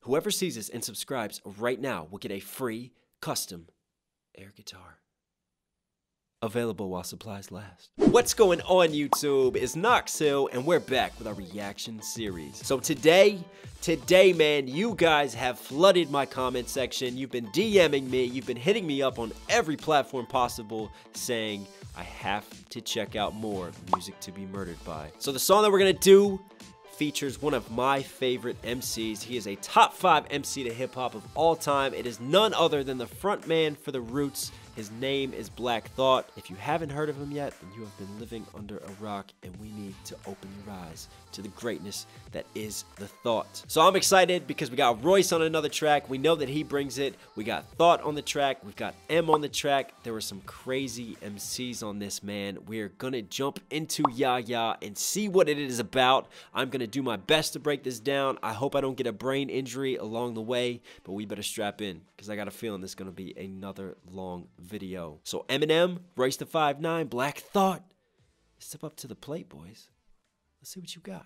Whoever sees this and subscribes right now will get a free custom air guitar. Available while supplies last. What's going on, YouTube? It's Knox Hill, and we're back with our reaction series. So today, man, you guys have flooded my comment section. You've been DMing me. You've been hitting me up on every platform possible saying I have to check out more music to be murdered by. So the song that we're gonna do features one of my favorite MCs. He is a top 5 MC to hip-hop of all time. It is none other than the frontman for The Roots. His name is Black Thought. If you haven't heard of him yet, then you have been living under a rock, and we need to open your eyes to the greatness that is The Thought. So I'm excited because we got Royce on another track. We know that he brings it. We got Thought on the track. We've got M on the track. There were some crazy MCs on this, man. We're gonna jump into Yah Yah and see what it is about. I'm gonna do my best to break this down. I hope I don't get a brain injury along the way, but we better strap in because I got a feeling this is gonna be another long video. So Eminem, Royce the 5'9", Black Thought. Step up to the plate, boys. Let's see what you got.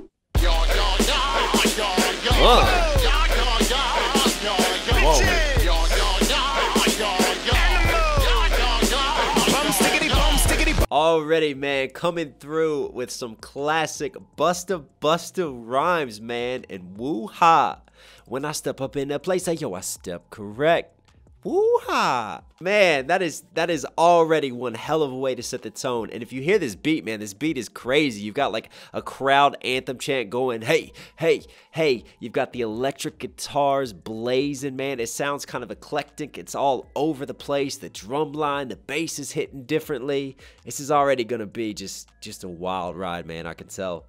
Already, man, coming through with some classic Busta rhymes, man, and woo-ha. When I step up in that place, I step correct. Woo-ha! Man, that is already one hell of a way to set the tone. And if you hear this beat, man, this beat is crazy. You've got like a crowd anthem chant going, hey, hey, hey. You've got the electric guitars blazing, man. It sounds kind of eclectic. It's all over the place. The drum line, the bass is hitting differently. This is already gonna be just a wild ride, man. I can tell.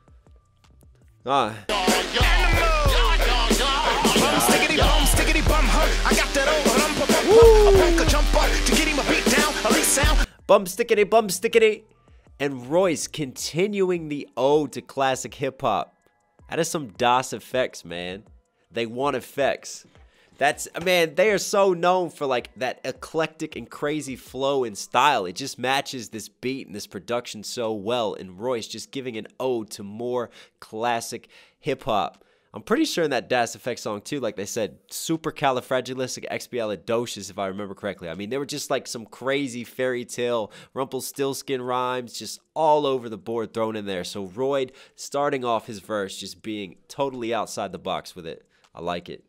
Bum stickity. And Royce continuing the ode to classic hip hop. That is some DOS effects, man. They want effects. That's, man, they are so known for like that eclectic and crazy flow and style. It just matches this beat and this production so well. And Royce just giving an ode to more classic hip hop. I'm pretty sure in that DOS Effects song too, like they said, supercalifragilisticexpialidocious, if I remember correctly. I mean, they were just like some crazy fairy tale Rumpelstiltskin rhymes just all over the board thrown in there. So Royd starting off his verse just being totally outside the box with it. I like it.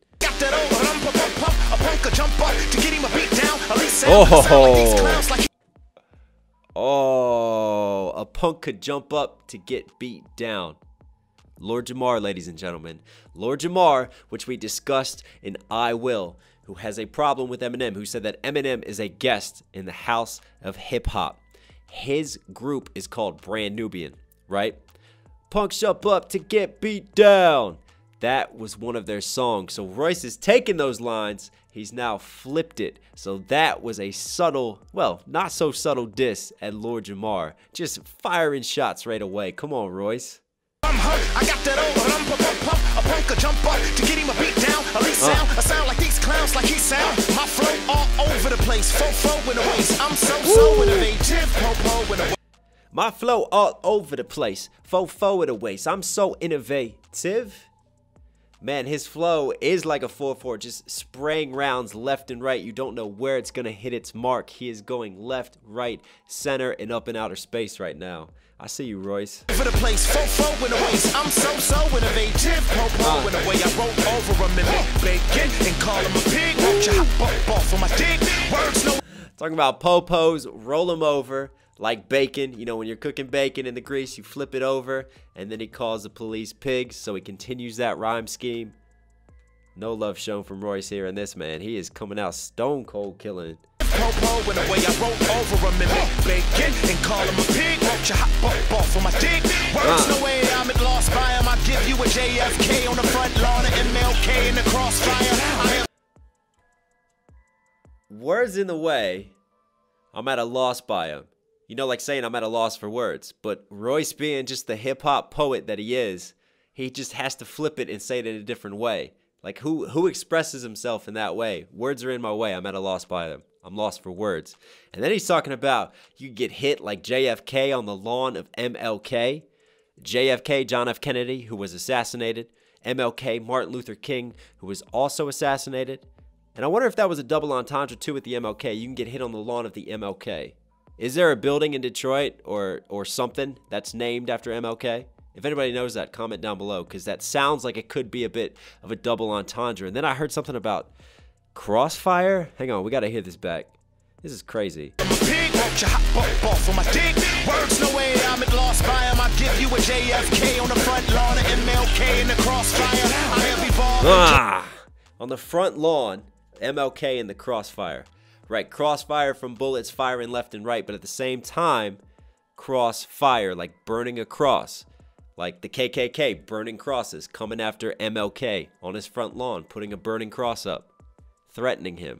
Oh, a punk could jump up to get beat down. Lord Jamar, ladies and gentlemen. Lord Jamar, which we discussed in I Will, who has a problem with Eminem, who said that Eminem is a guest in the house of hip-hop. His group is called Brand Nubian, right? Punks jump up to get beat down. That was one of their songs. So Royce is taking those lines. He's now flipped it. So that was a subtle, well, not so subtle diss at Lord Jamar. Just firing shots right away. Come on, Royce. I got that old a punk could jump up to get him a beat down. At least I sound like these clowns like he sound. My flow all over the place. Fo in the waist. I'm so innovative. Po in the waist. My flow all over the place. Fo in the waist. I'm so innovative. Man, his flow is like a 4-4, just spraying rounds left and right. You don't know where it's going to hit its mark. He is going left, right, center, and up in outer space right now. I see you, Royce. For the place, fo in the waist. I'm so innovative. Po in the way I roll over him and make bacon and call him a pig. Won't you hop up off of my dick? Words no. Talking about popos, roll him over like bacon. You know, when you're cooking bacon in the grease, you flip it over, and then he calls the police pigs. So he continues that rhyme scheme. No love shown from Royce here in this, man. He is coming out stone cold killing. Po in the way I roll over him and make bacon and call him a pig. Won't you hop up off of my dick? Words no way I'm at lost by him. I give you a JFK on the front lawn of MLK in the crossfire. Words in the way. I'm at a loss by him. You know, like saying I'm at a loss for words. But Royce being just the hip-hop poet that he is, he just has to flip it and say it in a different way. Like, who expresses himself in that way? Words are in my way. I'm at a loss by them. I'm lost for words. And then he's talking about you get hit like JFK on the lawn of MLK. JFK, John F. Kennedy, who was assassinated. MLK, Martin Luther King, who was also assassinated. And I wonder if that was a double entendre too with the MLK. You can get hit on the lawn of the MLK. Is there a building in Detroit or something that's named after MLK? If anybody knows that, comment down below, because that sounds like it could be a bit of a double entendre. And then I heard something about Crossfire. Hang on, we got to hear this back. This is crazy. On the front lawn, MLK in the crossfire. Right, crossfire from bullets firing left and right, but at the same time, crossfire, like burning a cross. Like the KKK burning crosses, coming after MLK on his front lawn, putting a burning cross up, threatening him.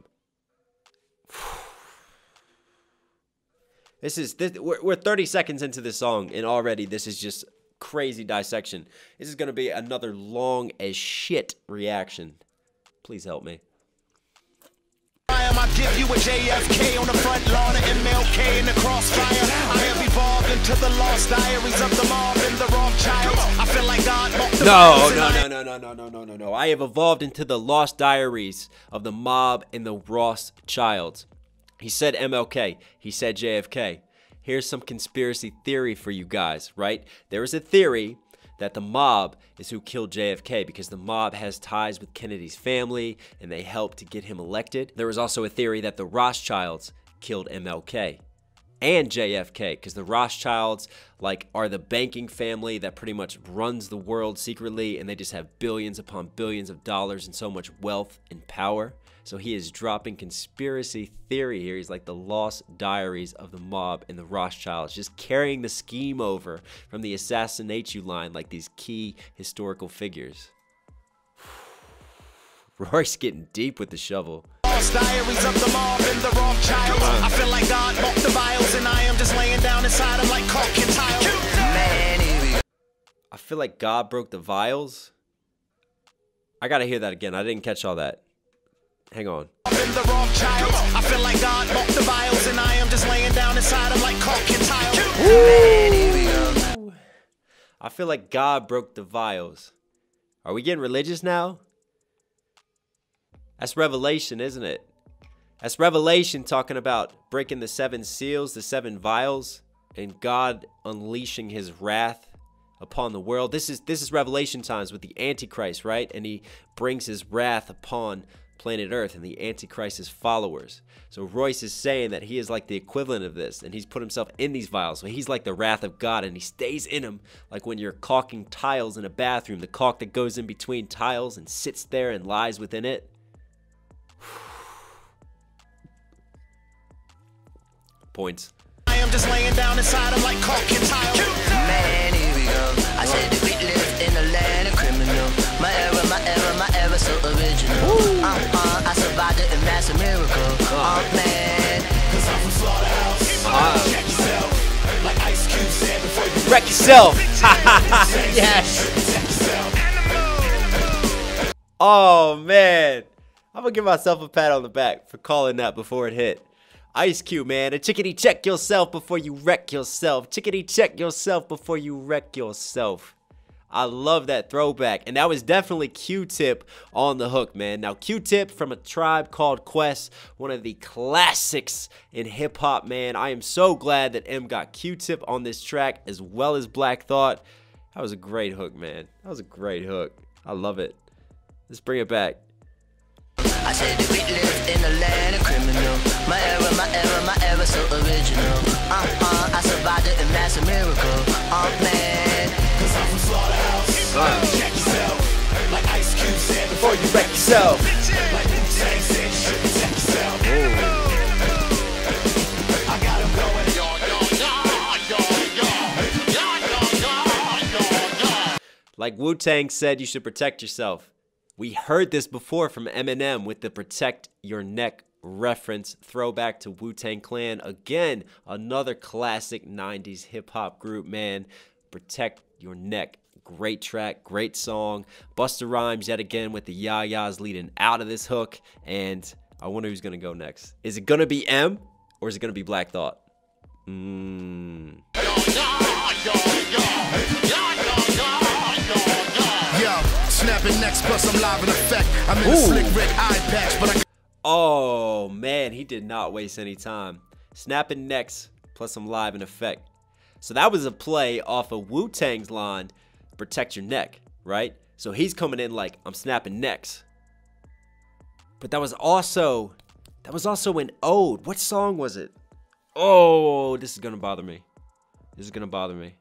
We're 30 seconds into this song, and already this is just crazy dissection. This is going to be another long as shit reaction. Please help me. I give you a JFK on the front lawn of MLK in the crossfire. I have evolved into the lost diaries of the mob and the Rothschilds. I feel like God. No. I have evolved into the lost diaries of the mob and the Rothschilds. He said MLK. He said JFK. Here's some conspiracy theory for you guys, right? There is a theory that the mob is who killed JFK because the mob has ties with Kennedy's family and they helped to get him elected. There was also a theory that the Rothschilds killed MLK and JFK because the Rothschilds are the banking family that pretty much runs the world secretly, and they just have billions upon billions of dollars and so much wealth and power. So he is dropping conspiracy theory here. He's like the lost diaries of the mob and the Rothschilds, just carrying the scheme over from the assassinate you line like these key historical figures. Royce getting deep with the shovel. Diaries of the mob and the Rothschilds. I feel like God broke the vials and I am just laying down inside them like caulk and tile. I feel like God broke the vials. I gotta hear that again. I didn't catch all that. Hang on. I feel like God broke the vials and I am just laying down inside them like caulk and tile. I feel like God broke the vials. Are we getting religious now? That's Revelation, isn't it? That's Revelation talking about breaking the 7 seals, the 7 vials, and God unleashing his wrath upon the world. This is Revelation times with the Antichrist, right? And he brings his wrath upon planet Earth and the Antichrist's followers. So Royce is saying that he is like the equivalent of this, and he's put himself in these vials. So he's like the wrath of God, and he stays in him, like when you're caulking tiles in a bathroom, the caulk that goes in between tiles and sits there and lies within it. Points. I am just laying down inside him like caulk and tile. Man, here we go. I said the big live in the land of criminal. My era so original. I survived it and that's a miracle. Man. Cause I'm from Slaughterhouse. Check yourself. Like Ice Cube said before you wreck yourself. Yes. Oh man. I'm gonna give myself a pat on the back for calling that before it hit. Ice Cube, man. A chickadee check yourself before you wreck yourself. Chickadee check yourself before you wreck yourself. I love that throwback. And that was definitely Q-Tip on the hook, man. Now, Q-Tip from A Tribe Called Quest, one of the classics in hip-hop, man. I am so glad that M got Q-Tip on this track as well as Black Thought. That was a great hook, man. That was a great hook. I love it. Let's bring it back. I said the big live in the land of criminal. My era so original. I survived it and that's a miracle. Man. Cause I'm from Slaughterhouse. Check yourself. Like Ice Cube said before you wreck yourself. Like Wu-Tang said, you should protect yourself. I got him going. Like Wu-Tang said, you should protect yourself. We heard this before from Eminem with the Protect Your Neck reference, throwback to Wu-Tang Clan. Again, another classic 90s hip-hop group, man. Protect Your Neck. Great track, great song. Busta Rhymes yet again with the Yah Yahs leading out of this hook. And I wonder who's going to go next. Is it going to be M or is it going to be Black Thought? snapping next, plus I'm live in effect. I'm in a slick red eye patch, but I... Oh, man, he did not waste any time. Snapping necks, plus I'm live in effect. So that was a play off of Wu-Tang's line, protect your neck, right? So he's coming in like, I'm snapping necks. But that was also an ode. What song was it? Oh, this is gonna bother me. This is gonna bother me.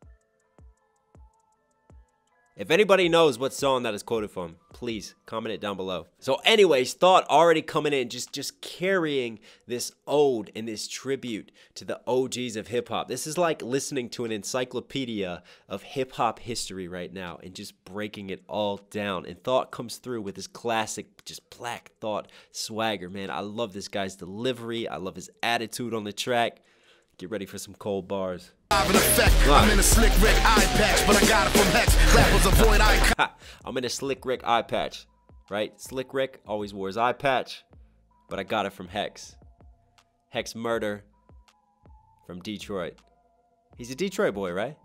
If anybody knows what song that is quoted from, please comment it down below. So anyways, Thought already coming in, just carrying this ode and this tribute to the OGs of hip hop. This is like listening to an encyclopedia of hip hop history right now and just breaking it all down. And Thought comes through with his classic, just Black Thought swagger, man. I love this guy's delivery. I love his attitude on the track. Get ready for some cold bars. I'm in a slick Rick eye patch, but I got it from Hex. Rappers avoid eye. I'm in a slick Rick eye patch, right? Slick Rick always wore his eye patch, but I got it from Hex. Hex Murder from Detroit. He's a Detroit boy, right?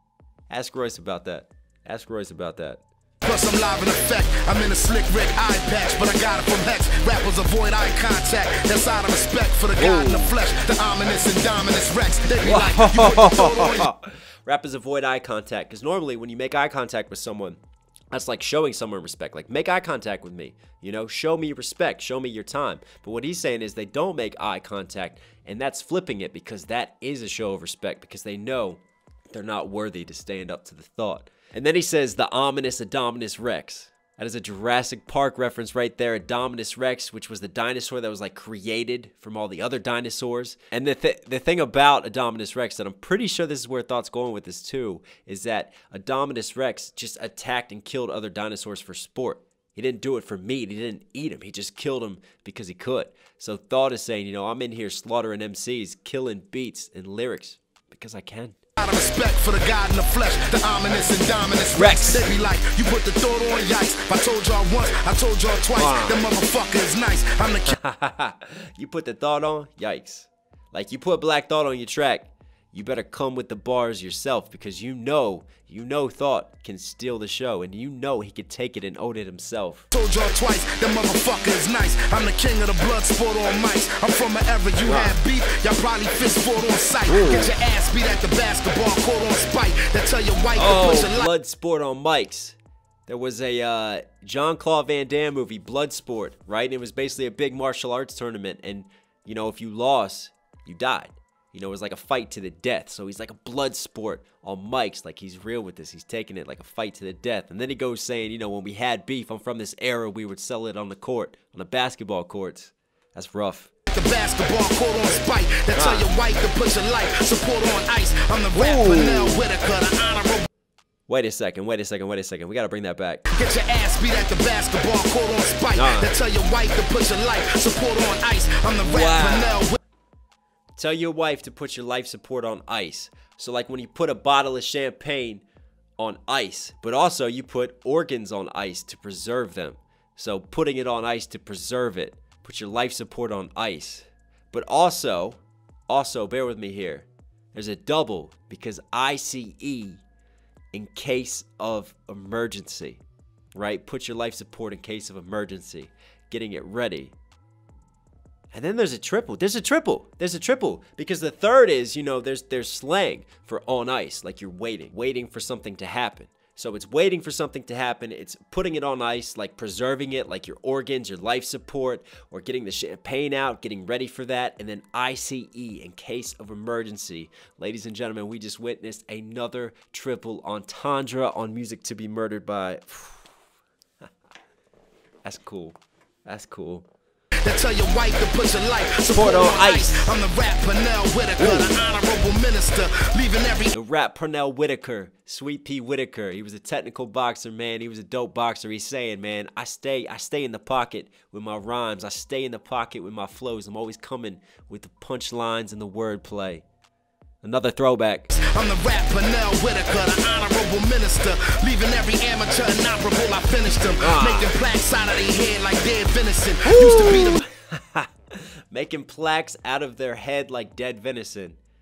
Ask Royce about that. Ask Royce about that. Plus I'm live in effect. I'm in a slick Rick eye patch, but I got it from Hex. Rappers avoid eye contact. That's out of respect for the God in the flesh. The ominous and dominous Rex. They be like, you put the photo on. Rappers avoid eye contact, because normally when you make eye contact with someone, that's like showing someone respect. Like, make eye contact with me, you know, show me respect, show me your time. But what he's saying is they don't make eye contact, and that's flipping it, because that is a show of respect, because they know they're not worthy to stand up to the thought. And then he says the ominous Indominus Rex. That is a Jurassic Park reference right there. Indominus Rex, which was the dinosaur that was like created from all the other dinosaurs. And the thing about Indominus Rex, that I'm pretty sure this is where Thought's going with this too, is that Indominus Rex just attacked and killed other dinosaurs for sport. He didn't do it for meat. He didn't eat them. He just killed them because he could. So Thought is saying, you know, I'm in here slaughtering MCs, killing beats and lyrics because I can. Out of respect for the God in the flesh, the ominous and dominous Rex. They be like, you put the thought on, yikes. If I told y'all once, I told y'all twice. That motherfucker is nice. I'm the You put the thought on, yikes. Like, you put Black Thought on your track, you better come with the bars yourself, because you know Thought can steal the show, and you know he could take it and own it himself. Told y'all twice, that motherfucker is nice. I'm the king of the blood sport on mics. I'm from an era you had beef, y'all probably fist fought on sight. Get your ass beat at the basketball court on spite. That tell your wife to push your blood sport on mics. There was a Jean-Claude Van Damme movie, Bloodsport, right? And it was basically a big martial arts tournament, and you know, if you lost, you died. You know, it was like a fight to the death. So he's like a blood sport on mics. Like, he's real with this. He's taking it like a fight to the death. And then he goes saying, you know, when we had beef, I'm from this era, we would sell it on the court, on the basketball courts. That's rough. The basketball court on spite. That tell your wife to put your life support on ice. I'm the rapper now, Whitaker, the honorable. Wait a second. We gotta bring that back. Get your ass beat at the basketball court on spite. That tell your wife to put your life support on ice. I'm the rapper now. Tell your wife to put your life support on ice. So like when you put a bottle of champagne on ice, but also you put organs on ice to preserve them. So putting it on ice to preserve it. Put your life support on ice. But also, bear with me here. There's a double, because ICE in case of emergency, right? Put your life support in case of emergency. Getting it ready. And then there's a triple. There's a triple. Because the third is, you know, there's slang for on ice. Like, you're waiting for something to happen. So it's waiting for something to happen. It's putting it on ice, like preserving it, like your organs, your life support, or getting the champagne out, getting ready for that. And then ICE in case of emergency. Ladies and gentlemen, we just witnessed another triple entendre on Music to be Murdered by. That's cool. That's cool. That tell your wife to put your life support on ice. I'm the rap Pernell Whitaker, the honorable minister, leaving every. The rap Pernell Whitaker, Sweet Pea Whitaker. He was a technical boxer, man. He was a dope boxer. He's saying, man, I stay in the pocket with my rhymes. I stay in the pocket with my flows. I'm always coming with the punchlines and the wordplay. Another throwback. I'm the rap Pernell Whitaker, the honorable minister, leaving every amateur inoperable. I finished them, making plaques out of their head like dead venison. Used to be the making plaques out of their head like dead venison.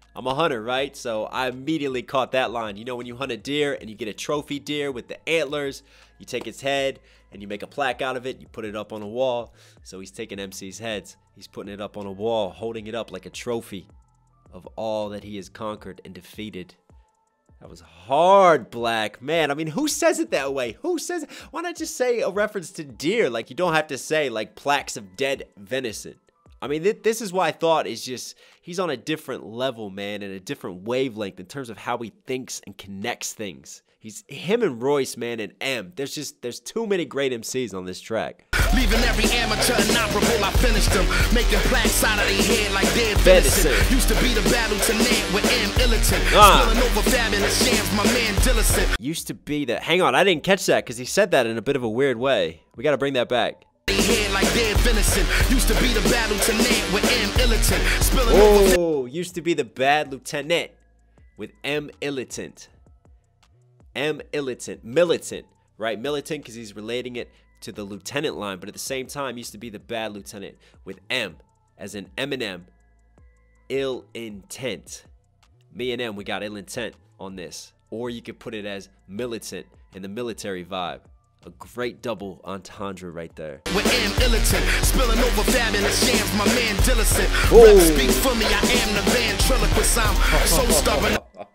I'm a hunter, right? So I immediately caught that line. You know, when you hunt a deer and you get a trophy deer with the antlers, you take its head and you make a plaque out of it. You put it up on a wall. So he's taking MC's heads. He's putting it up on a wall, holding it up like a trophy of all that he has conquered and defeated. That was hard, Black. Man, I mean, who says it that way? Who says it? Why not just say a reference to deer? Like, you don't have to say, like, plaques of dead venison. I mean, this is why Thought is just, he's on a different level, man, and a different wavelength in terms of how he thinks and connects things. Him and Royce, man, and M. There's too many great MCs on this track. Leaving every amateur inoperable, I finished them. Making plaques out of their head like dead venison. Used to be the bad lieutenant with M. Illiton. Spilling over fabulous shams, my man Dillicent. Used to be the, hang on, I didn't catch that because he said that in a bit of a weird way. We got to bring that back. Head like dead venison. Used to be the bad lieutenant with M. Illiton. Spilling over. Used to be the bad lieutenant with M. Illiton. M. Illiton. Militant, right? Militant because he's relating it to the lieutenant line, but at the same time used to be the bad lieutenant with M, as in Eminem. Ill intent. Me and M, we got ill intent on this. Or you could put it as militant in the military vibe. A great double entendre right there. With M. Illiton, spilling over fabulous shams, my man Dillicent. Rap speak for me, I am the ventriloquist. I'm so stubborn.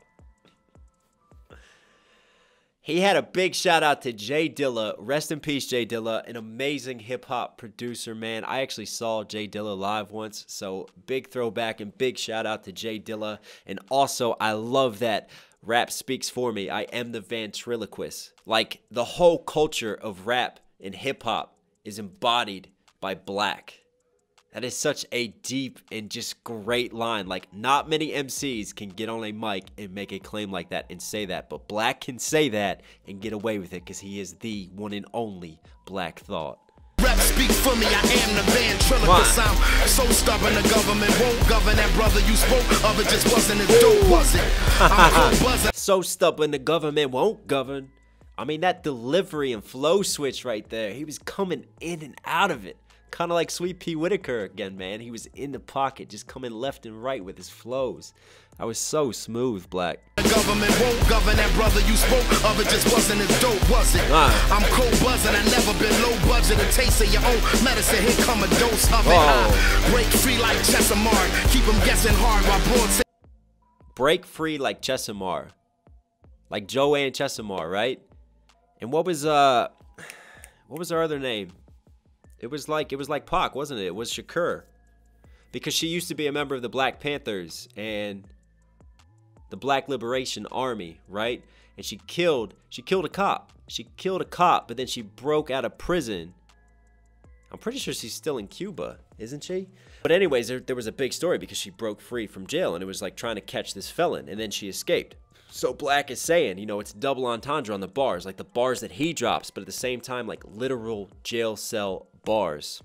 He had a big shout out to J Dilla. Rest in peace, J Dilla. An amazing hip hop producer, man. I actually saw J Dilla live once, so big throwback and big shout out to J Dilla. And also, I love that rap speaks for me. I am the ventriloquist. Like, the whole culture of rap and hip hop is embodied by Black. That is such a deep and just great line. Like, not many MCs can get on a mic and make a claim like that and say that. But Black can say that and get away with it because he is the one and only Black Thought. Rap speak for me, I am the ventriloquist. I'm so stubborn the government won't govern. That brother you spoke of, it just wasn't as dope, was it? I'm cold buzzing. So stubborn the government won't govern. I mean, that delivery and flow switch right there. He was coming in and out of it. Kind of like Sweet Pea Whitaker again, man. He was in the pocket, just coming left and right with his flows. I was so smooth, Black. The government won't govern. That brother you spoke of, it just wasn't as dope, was it? I'm cold buzzing, I never been low budget. A taste of your own medicine, here come a dose of it. I break free like Chesamar, keep them guessing hard while broad say. Break free like Chesamar. Like Joanne Chesamar, right? And what was her other name? It was like Pac, wasn't it? It was Shakur. Because she used to be a member of the Black Panthers and the Black Liberation Army, right? And she killed a cop. She killed a cop, but then she broke out of prison. I'm pretty sure she's still in Cuba, isn't she? But anyways, there was a big story because she broke free from jail and it was like trying to catch this felon and then she escaped. So Black is saying, you know, it's double entendre on the bars, like the bars that he drops, but at the same time, like literal jail cell bars.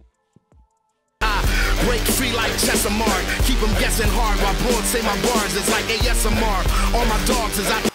Break free like Chesamar, keep them guessing hard while broad say my bars is like ASMR. All my dogs is out.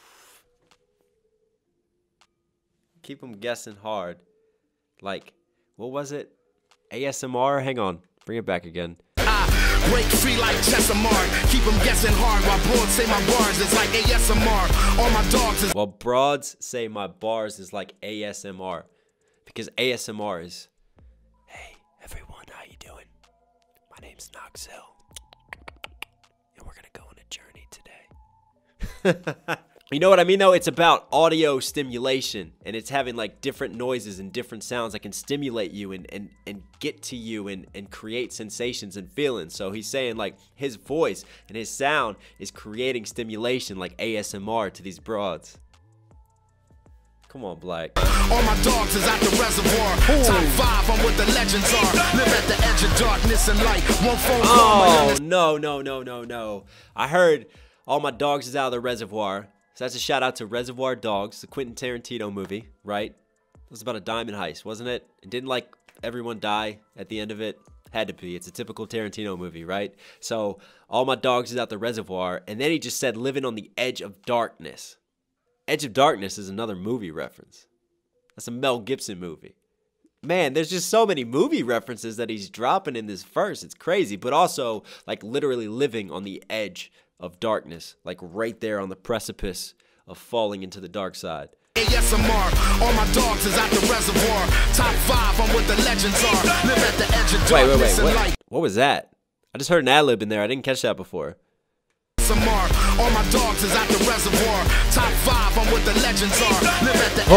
Keep them guessing hard. Like, what was it? ASMR? Hang on, bring it back again. Break free like Chesamar, keep them guessing hard while broads say my bars is like ASMR. All my dogs is. Well, broads say my bars is like ASMR, because ASMR is, hey everyone, how you doing? My name's Knox Hill, and we're gonna go on a journey today. You know what I mean though? It's about audio stimulation, and it's having like different noises and different sounds that can stimulate you and get to you and create sensations and feelings. So he's saying like his voice and his sound is creating stimulation like ASMR to these broads. Come on, Black. All my dogs is at the reservoir. Top 5, I'm what the legends are. Live at the edge of darkness and light. One phone call. Oh, no. I heard all my dogs is out of the reservoir. So that's a shout out to Reservoir Dogs, the Quentin Tarantino movie, right? It was about a diamond heist, wasn't it? And didn't like everyone die at the end of it? Had to be. It's a typical Tarantino movie, right? So all my dogs is out the reservoir. And then he just said living on the edge of darkness. Edge of Darkness is another movie reference. That's a Mel Gibson movie. Man, there's just so many movie references that he's dropping in this verse. It's crazy. But also, like, literally living on the edge of darkness, like right there on the precipice of falling into the dark side. ASMR, all my dogs is at the reservoir. Top 5 on what the legends are. Live at the edge of darkness and light. What was that? I just heard an ad-lib in there. I didn't catch that before. All my dogs is at the reservoir. Top 5 on what the legends are. Live at the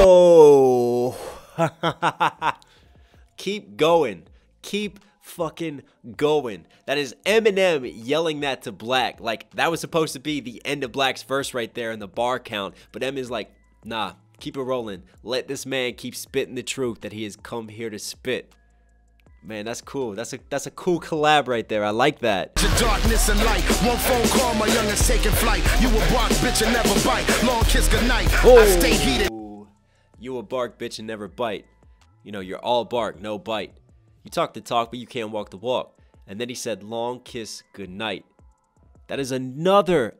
edge of darkness. Keep going. Keep fucking going. That is Eminem yelling that to Black. Like, that was supposed to be the end of Black's verse right there in the bar count. But Eminem's like, nah, keep it rolling. Let this man keep spitting the truth that he has come here to spit. Man, that's cool. That's a cool collab right there. I like that. Darkness and light. One phone call, my youngest taking flight. You a bark, bitch, and never bite. Long kiss goodnight. I stay heated. You a bark, bitch, and never bite. You know, you're all bark, no bite. You talk the talk, but you can't walk the walk. And then he said, long kiss goodnight. That is another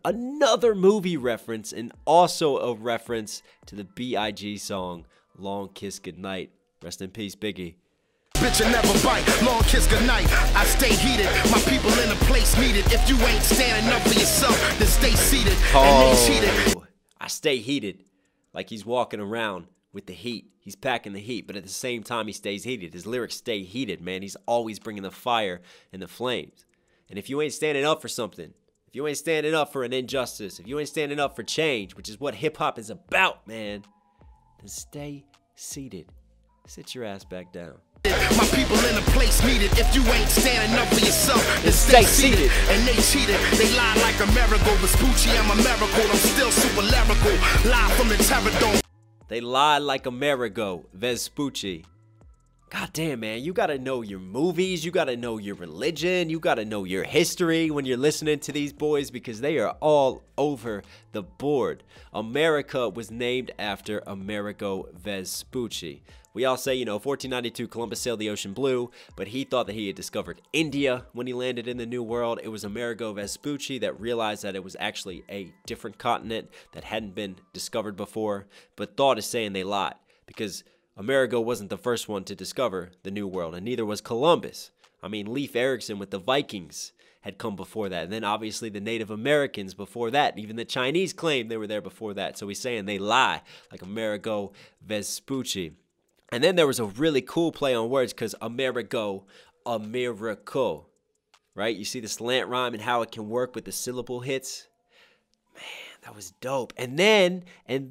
movie reference, and also a reference to the B.I.G. song, Long Kiss Goodnight. Rest in peace, Biggie. Bitch, and never bite. Long kiss goodnight. I stay heated. My people in a place needed. If you ain't standing up for yourself, then stay seated. And they cheated. I stay heated. Like he's walking around with the heat. He's packing the heat, but at the same time, he stays heated. His lyrics stay heated, man. He's always bringing the fire and the flames. And if you ain't standing up for something, if you ain't standing up for an injustice, if you ain't standing up for change, which is what hip-hop is about, man, then stay seated. Sit your ass back down. My people in a place needed. If you ain't standing up for yourself, then stay seated. And they cheated. They lied like a miracle. Vespucci, I'm a miracle. I'm still super lyrical. Live from the Terradome. They lied like Amerigo, Vespucci. God damn, man, you gotta know your movies, you gotta know your religion, you gotta know your history when you're listening to these boys, because they are all over the board. America was named after Amerigo Vespucci. We all say, you know, 1492 Columbus sailed the ocean blue, but he thought that he had discovered India when he landed in the New World. It was Amerigo Vespucci that realized that it was actually a different continent that hadn't been discovered before, but thought is saying they lied, because Amerigo wasn't the first one to discover the New World, and neither was Columbus. I mean, Leif Erikson with the Vikings had come before that, and then obviously the Native Americans before that. Even the Chinese claimed they were there before that, so he's saying they lie, like Amerigo Vespucci. And then there was a really cool play on words, because Amerigo, a miracle, right? You see the slant rhyme and how it can work with the syllable hits? Man, that was dope. And then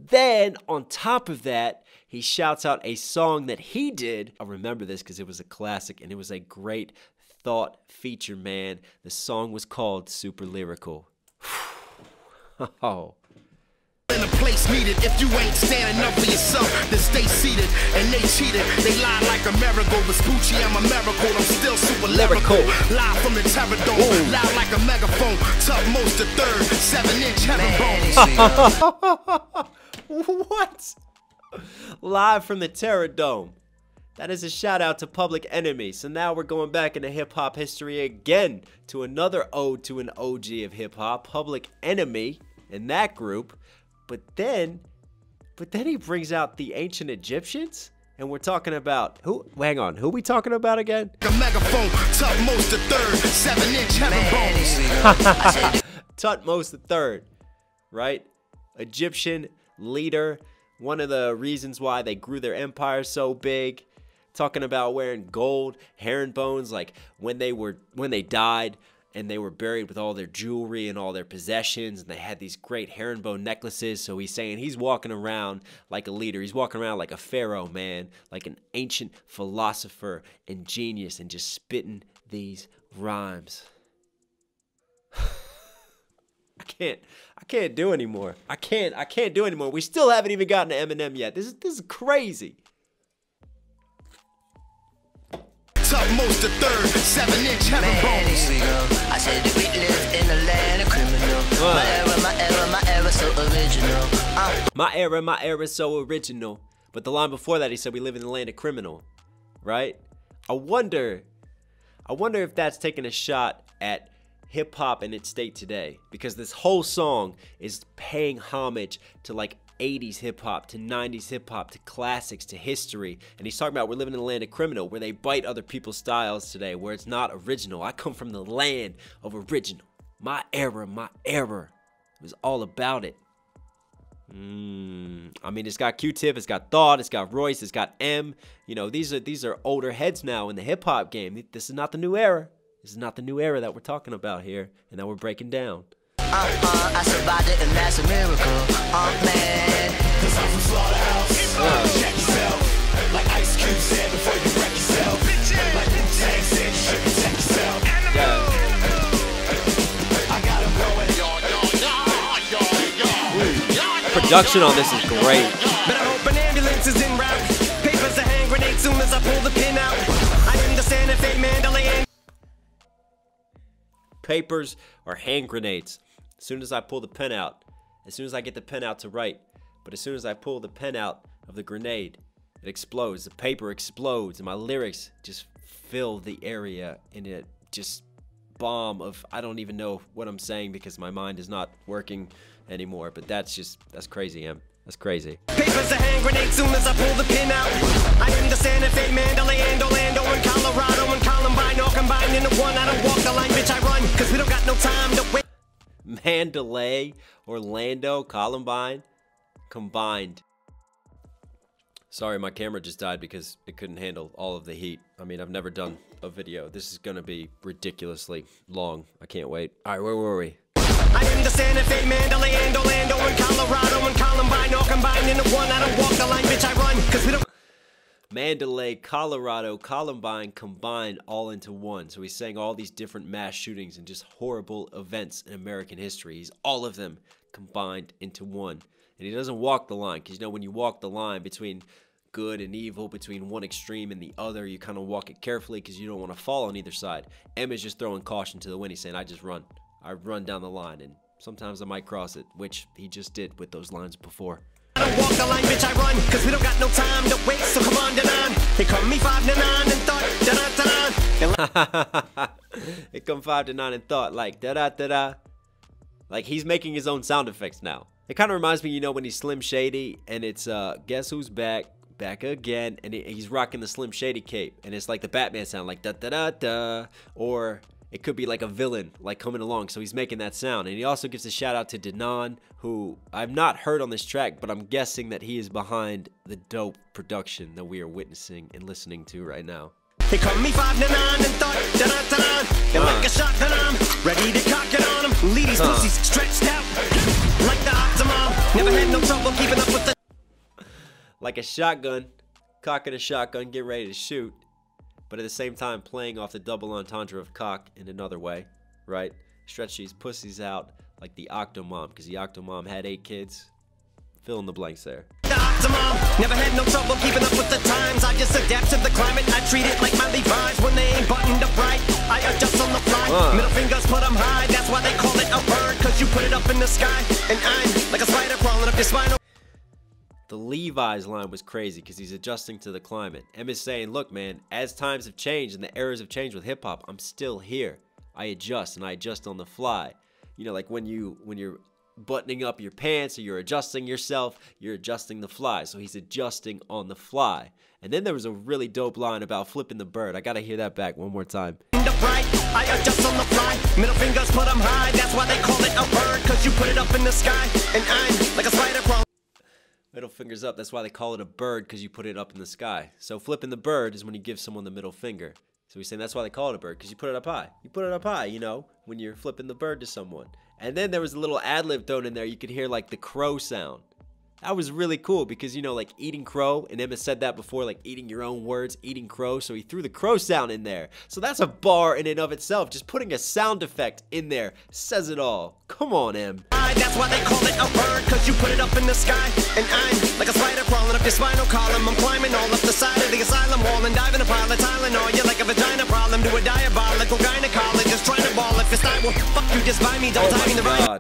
on top of that, he shouts out a song that he did. I remember this because it was a classic and it was a great thought feature, man. The song was called Super Lyrical. Oh. In a place needed. If you ain't standing up for yourself, then stay seated. And they cheated. They lied like Amerigo Vespucci. I'm a miracle. I'm still super lyrical. Live from the Terradome. Loud like a megaphone. Top most the third. 7-inch heaven bones. What? Live from the Terradome. That is a shout out to Public Enemy. So now we're going back into hip hop history again to another ode to an OG of hip hop, Public Enemy, in that group. But then he brings out the ancient Egyptians, and we're talking about who? Hang on, who we talking about again? A megaphone, Tutmos the third, 7-inch heaven bones. Tutmos the third, right? Egyptian leader. One of the reasons why they grew their empire so big. Talking about wearing gold herringbones, like when they died and they were buried with all their jewelry and all their possessions, and they had these great herringbone necklaces. So he's saying he's walking around like a leader. He's walking around like a pharaoh, man, like an ancient philosopher and genius, and just spitting these rhymes. I can't do anymore. I can't do anymore. We still haven't even gotten to Eminem yet. This is crazy. Most the third, 7-inch heaven bones. I said we live in a land of criminal. My era so original. My era so original. But the line before that, he said we live in the land of criminal, right? I wonder if that's taking a shot at hip hop in its state today, because this whole song is paying homage to like 80s hip hop, to 90s hip hop, to classics, to history. And he's talking about we're living in the land of criminal, where they bite other people's styles today, where it's not original. I come from the land of original. My era, my era. It was all about it. I mean, it's got Q-Tip, it's got Thought, it's got Royce, it's got M. You know, these are older heads now in the hip-hop game. This is not the new era. This is not the new era that we're talking about here and that we're breaking down. I survived it and that's a miracle. Man. 'Cause I'm from Slaughterhouse. Check yourself. Like Ice Cube said before you wreck yourself. Like Wu-Tang said you should protect yourself. Yeah. I got him going. Production on this is great. But I hope an ambulance is en route. Papers are hand grenades soon as I pull the pin out. I'm in the Santa Fe, Mandalay. Papers are hand grenades. As soon as I pull the pen out, as soon as I get the pen out to write, but as soon as I pull the pen out of the grenade, it explodes. The paper explodes, and my lyrics just fill the area in a just bomb of I don't even know what I'm saying because my mind is not working anymore. But that's crazy, Em. That's crazy. Papers are hand grenades soon as I pull the pin out. I'm in the Santa Fe, Mandalay, and Orlando, and Colorado, and Columbine, all combined into one. I don't walk the line, bitch, I run, cause we don't got no time to wait. Mandalay, Orlando, Columbine, combined. Sorry, my camera just died because it couldn't handle all of the heat. I mean, I've never done a video. This is gonna be ridiculously long. I can't wait. All right, where were we? I'm in the Santa Fe, Mandalay, and Orlando, and Colorado, and Columbine, all combined into one. I don't walk the line, bitch, I run, cause we don't. Mandalay, Colorado, Columbine combined all into one. So he's saying all these different mass shootings and just horrible events in American history. He's all of them combined into one. And he doesn't walk the line because, you know, when you walk the line between good and evil, between one extreme and the other, you kind of walk it carefully because you don't want to fall on either side. M is just throwing caution to the wind. He's saying, I just run. I run down the line, and sometimes I might cross it, which he just did with those lines before. I don't walk the line, bitch, I run, cause we don't got no time to wait, so come on, Denaun. They call me 5 to 9 and thought, da-da-da-da. It come 5 to 9 and thought, like, da-da-da-da. Like, he's making his own sound effects now. It kind of reminds me, you know, when he's Slim Shady, and it's, guess who's back? Back again, and he's rocking the Slim Shady cape, and it's like the Batman sound, like da-da-da-da, or it could be like a villain, like coming along, so he's making that sound. And he also gives a shout out to Denaun, who I've not heard on this track, but I'm guessing that he is behind the dope production that we are witnessing and listening to right now. They call me 5 to 9 and thought, da-da-da-da. And like a shotgun, I'm ready to cock it on them. Lead these pussies stretched out, like the Optimum. Never had no trouble keeping up with the... Like a shotgun, cocking a shotgun, get ready to shoot. But at the same time, playing off the double entendre of cock in another way, right? Stretch these pussies out like the Octomom, because the Octomom had 8 kids. Fill in the blanks there. The Optimum, never had no trouble keeping up with the times. I just adapt to the climate. I treat it like my Levi's when they ain't buttoned up right. I adjust on the fly. Middle fingers put them high. That's why they call it a bird, because you put it up in the sky. And I'm like a spider crawling up your spinal. The Levi's line was crazy because he's adjusting to the climate. M is saying, look, man, as times have changed and the eras have changed with hip-hop, I'm still here. I adjust, and I adjust on the fly. You know, like when you're buttoning up your pants or you're adjusting yourself, you're adjusting the fly. So he's adjusting on the fly. And then there was a really dope line about flipping the bird. I gotta hear that back one more time. I adjust on the fly. Middle fingers put them high. That's why they call it a bird, because you put it up in the sky. And I'm like a spider crawling. Middle fingers up, that's why they call it a bird, because you put it up in the sky. So flipping the bird is when you give someone the middle finger. So he's saying that's why they call it a bird, because you put it up high. You put it up high, you know, when you're flipping the bird to someone. And then there was a little ad-lib thrown in there. You could hear like the crow sound. That was really cool because, you know, like eating crow, and Emma said that before, like eating your own words, eating crow, so he threw the crow sound in there. So that's a bar in and of itself. Just putting a sound effect in there says it all. Come on, Em. That's why they call it a bird, because you put it up in the sky. And I'm like a spider crawling up your spinal column. I'm climbing all up the side of the asylum wall and diving a pile of Tylenol. You're like a vagina problem to a diabolical gynecologist trying to ball if your style will fuck you just buy me. Don't tie me the right.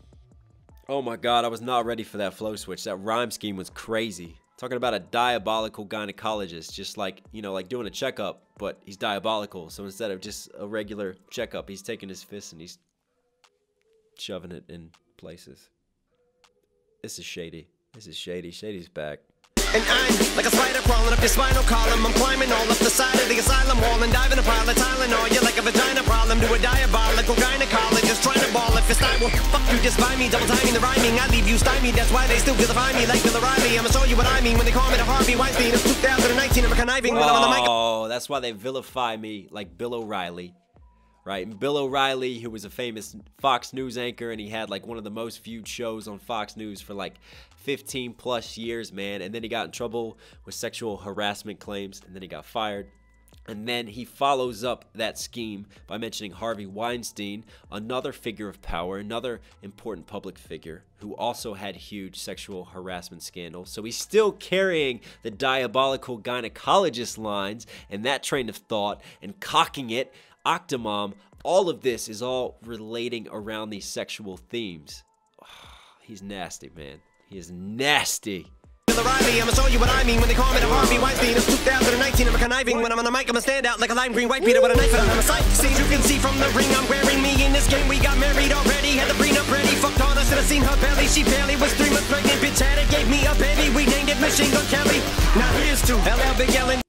Oh my god, I was not ready for that flow switch. That rhyme scheme was crazy. Talking about a diabolical gynecologist, just like, you know, like doing a checkup, but he's diabolical. So instead of just a regular checkup, he's taking his fist and he's shoving it in places. This is shady. This is shady. Shady's back. And I'm like a spider crawling up your spinal column. I'm climbing all up the side of the asylum wall and diving a pile of Tylenol. You're like a vagina problem to a diabolical gynecologist trying to Well, fuck you, just buy me, double timing the rhyming. I leave you stymied, that's why they still vilify me like Bill O'Reilly. I'ma show you what I mean when they call me the Harvey Weinstein of 2019. I'm conniving when I'm on the mic. Oh, that's why they vilify me like Bill O'Reilly. Right, and Bill O'Reilly, who was a famous Fox News anchor, and he had like one of the most viewed shows on Fox News for like 15 plus years, man. And then he got in trouble with sexual harassment claims, and then he got fired. And then he follows up that scheme by mentioning Harvey Weinstein, another figure of power, another important public figure who also had huge sexual harassment scandals. So he's still carrying the diabolical gynecologist lines and that train of thought and cocking it. Octomom, all of this is all relating around these sexual themes. Oh, he's nasty, man. He is nasty. O'Reilly, I'ma show you what I mean when they call me the Harvey Weinstein of 2019. I'm conniving when I'm on the mic. I'ma stand out like a lime green white Peter with a knife, and I'm a sight. See, you can see from the ring I'm wearing me in this game. We got married already, had the prenup ready. Fucked on, I should have seen her belly. She barely was 3 months pregnant. Bitch had it, gave me a baby. We named it Machine Gun Kelly. Now here's to LL Big Ellen.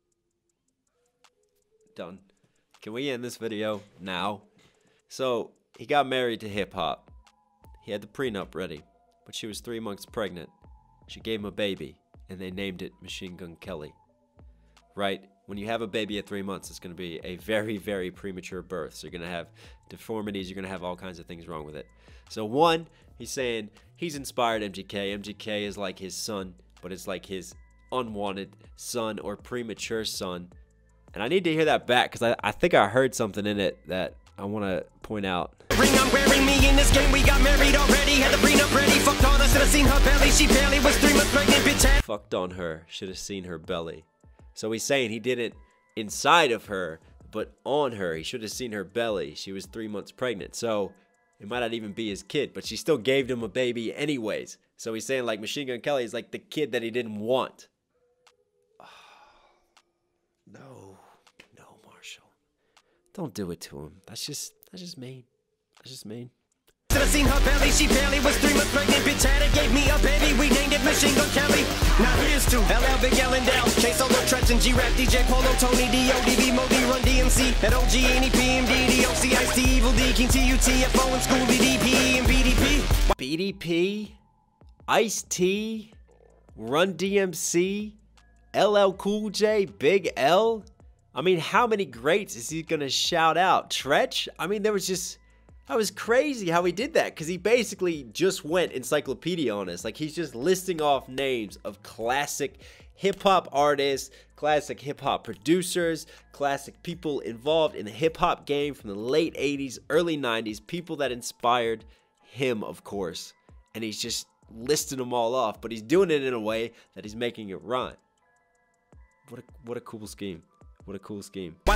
Done. Can we end this video now? So he got married to hip hop. He had the prenup ready, but she was 3 months pregnant. She gave him a baby, and they named it Machine Gun Kelly. Right? When you have a baby at 3 months, it's going to be a very, very premature birth. So you're going to have deformities. You're going to have all kinds of things wrong with it. So one, he's saying he's inspired MGK. MGK is like his son, but it's like his unwanted son or premature son. And I need to hear that back because I think I heard something in it that I want to point out. Ring I'm wearing me in this game. We got married already, had the prenup ready. Fucked on, I should have seen her belly. She barely was 3 months pregnant. Bitch had Fucked on her, should have seen her belly. So he's saying he did it inside of her, but on her. He should have seen her belly. She was 3 months pregnant. So it might not even be his kid, but she still gave him a baby anyways. So he's saying like Machine Gun Kelly is like the kid that he didn't want. Oh, no, Marshall. Don't do it to him. That's just mean. That's just mean. should have seen her belly. She barely was 3 months pregnant. Bitch had it, gave me a baby. We named it Machine Gun Kelly. Now here's to LL Big Ellen Dell, K Solo Tretch and G-Rap, DJ Polo, Tony D, ODB, Modi, Run DMC, at OG, NEP, MD, DOC, Ice T, Evil D, King T, UTFO, and School DDP, and BDP. BDP, Ice T, Run DMC, LL Cool J, Big L. I mean, how many greats is he gonna shout out? Tretch? I mean, that was crazy how he did that, because he basically just went encyclopedia on us. Like, he's just listing off names of classic hip-hop artists, classic hip-hop producers, classic people involved in the hip-hop game from the late 80s, early 90s, people that inspired him, of course. And he's just listing them all off, but he's doing it in a way that he's making it rhyme. What a cool scheme. What a cool scheme. Oh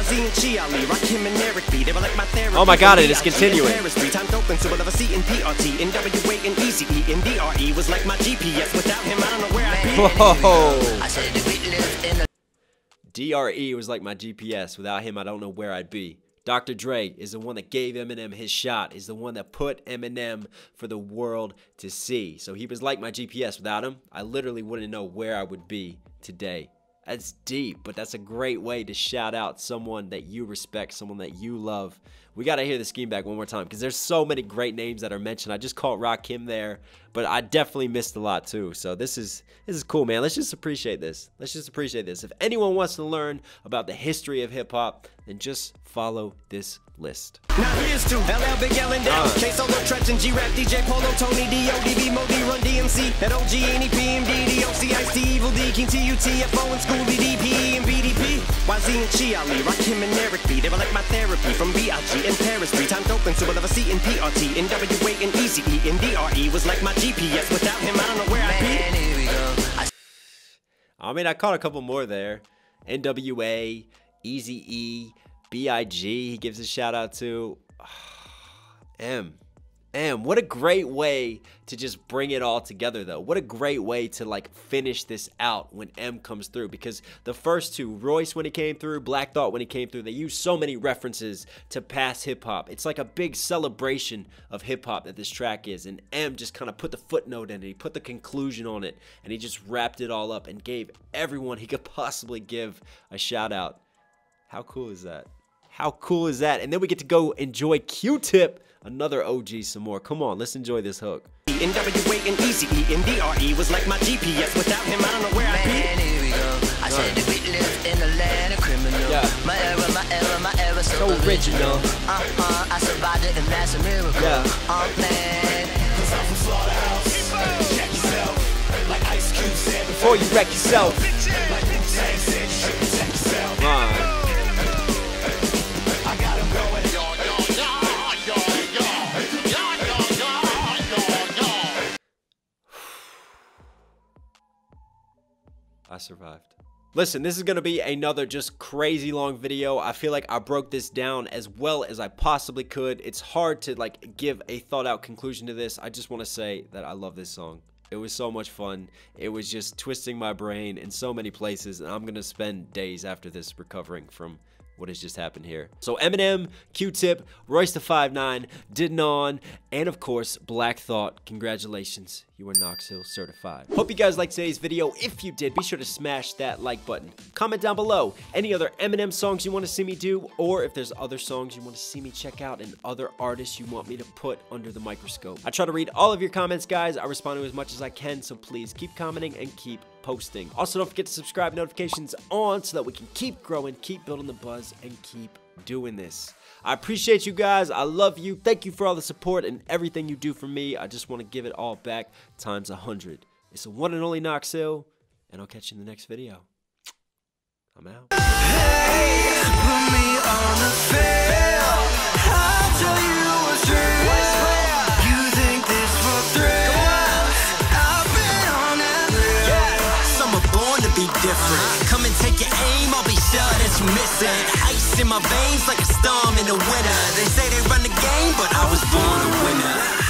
my god, it is continuing. Times open, so we'll have a C in PRT, NWA and ECE, and DRE was like my GPS. Without him, I don't know where I'd be. Whoa. I said we live in a DRE was like my GPS. Without him, I don't know where I'd be. Dr. Dre is the one that gave Eminem his shot, is the one that put Eminem for the world to see. So he was like my GPS. Without him, I literally wouldn't know where I would be today. That's deep, but that's a great way to shout out someone that you respect, someone that you love. We got to hear the scheme back one more time, because there's so many great names that are mentioned. I just called Rakim there, but I definitely missed a lot too. So this is cool, man. Let's just appreciate this. Let's just appreciate this. If anyone wants to learn about the history of hip hop, then just follow this list. Now here's to LL Big Ellen Dell, K Solo Tretch and G-Rap, DJ Polo, Tony D, ODB, Modi, Run DMC, at OG, NEP, MD, DOC, Ice T, Evil D, King T, UTFO, and School DDP, and BDP. YZ and Chi Ali, Rakim and Eric B, they were like my therapy from BIG and Paris. 3 times open, so we'll have a C in PRT, NWA and ECE, and DRE was like my GPS. Without him, I don't know where I'd be. man, here we go. I mean, I caught a couple more there. NWA, Eazy-E, BIG, he gives a shout out to. What a great way to just bring it all together, though. What a great way to like finish this out when M comes through, because the first two, Royce when he came through, Black Thought when he came through, they use so many references to past hip-hop. It's like a big celebration of hip-hop that this track is, and M just kind of put the footnote in it, he put the conclusion on it, and he just wrapped it all up and gave everyone he could possibly give a shout out. How cool is that? How cool is that? And then we get to go enjoy Q-Tip, another OG, some more. Come on, let's enjoy this hook. NWA and ECE was like my GPS. Without him, I don't know where I'd be. Man, here we go. I said that we live in the land of criminal. Yeah. My era, so original. I survived it and that's a miracle. Yeah. Man. Cause I'm from Slaughterhouse. Check yourself. Like Ice Cube said Before you wreck yourself. Like Wu-Tang said, you should protect yourself. I got him going. I survived. Listen, this is going to be another just crazy long video. I feel like I broke this down as well as I possibly could. It's hard to like give a thought out conclusion to this. I just want to say that I love this song. It was so much fun. It was just twisting my brain in so many places, and I'm going to spend days after this recovering from what has just happened here. So Eminem, Q-Tip, Royce the 5'9", Denaun, and of course, Black Thought. Congratulations, you are Knox Hill certified. Hope you guys liked today's video. If you did, be sure to smash that like button. Comment down below any other Eminem songs you want to see me do, or if there's other songs you want to see me check out and other artists you want me to put under the microscope. I try to read all of your comments, guys. I respond to as much as I can, so please keep commenting and keep posting. Also, don't forget to subscribe, notifications on, so that we can keep growing, keep building the buzz, and keep doing this. I appreciate you guys. I love you. Thank you for all the support and everything you do for me. I just want to give it all back times 100. It's the one and only Knox Hill, and I'll catch you in the next video. I'm out. Hey, put me on the field. I'll tell you what's real. You think this for thrills? I've been on that thrill. Some are born to be different. Come and take your aim, I'll be sure that you miss it. Ice in my veins like a storm in the winter. They say they run the game, but I was born a winner.